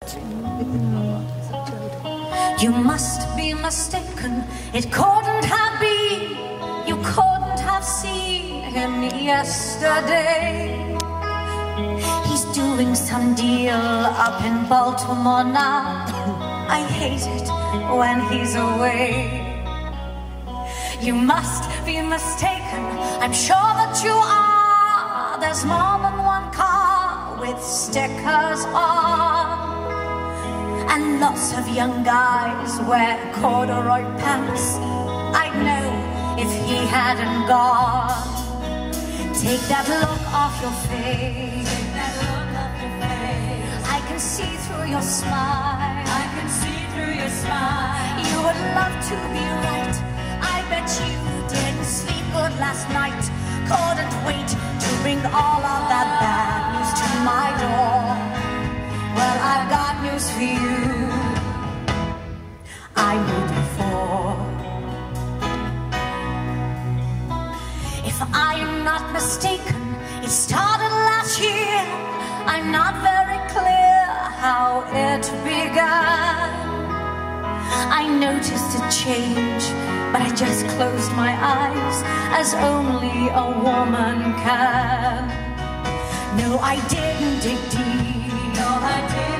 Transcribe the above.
You must be mistaken, it couldn't have been. You couldn't have seen him yesterday. He's doing some deal up in Baltimore now. I hate it when he's away. You must be mistaken, I'm sure that you are. There's more than one car with stickers on. And lots of young guys wear corduroy pants. I'd know if he hadn't gone. Take that look off your face. Take that look off your face. I can see through your smile. I can see through your smile. You would love to be right. I bet you didn't sleep good last night. Couldn't wait to bring all of that bad news to my door. Well, I've got news for you. I knew before. If I am not mistaken, it started last year. I'm not very clear how it began. I noticed a change, but I just closed my eyes, as only a woman can. No, I didn't dig deep. No, I didn't.